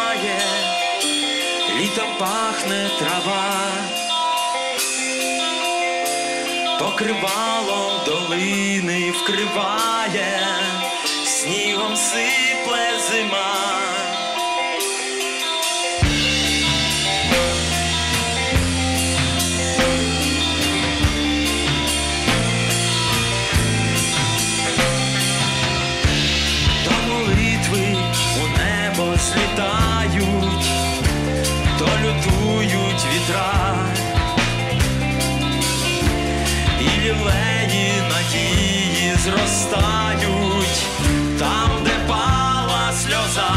співає, літом пахне трава, покривалом долини вкриває, снігом сипле зима. Злітають, то лютують вітра, і лілеї надії зростають там, де пала сльоза.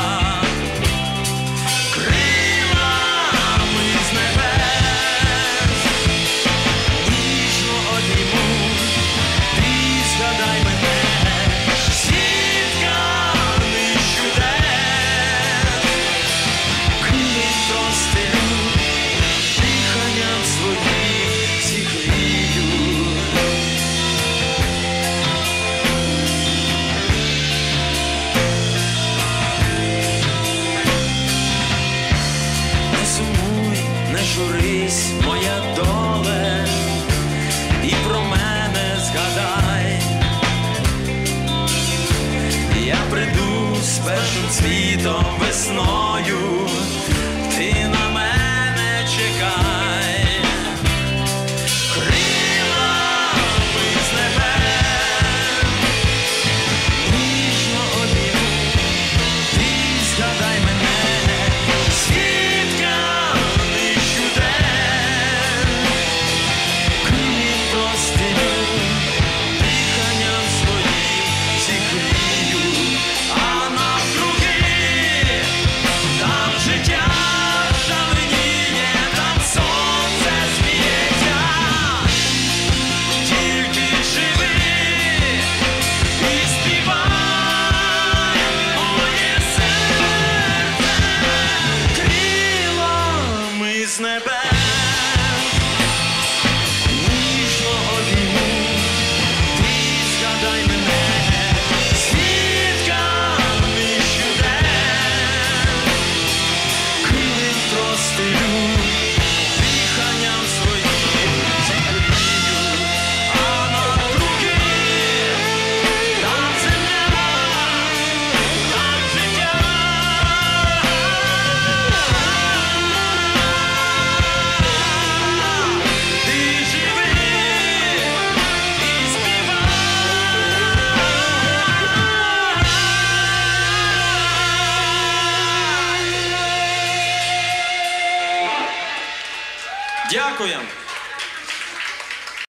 Крилами з небес ніжно обійму, ти згадай мене, світками щодень. Журись, моя доле, і про мене згадай. Я прийду з першим цвітом весною, ти на мене чекай. Крилами з небес ніжно обійму, ти згадай мене, з небес ніжно обійму, ти згадай мене, світками щодень. Крилим простелю, диханням своїм зігрію, а навкруги там земля, там життя. Дякуємо.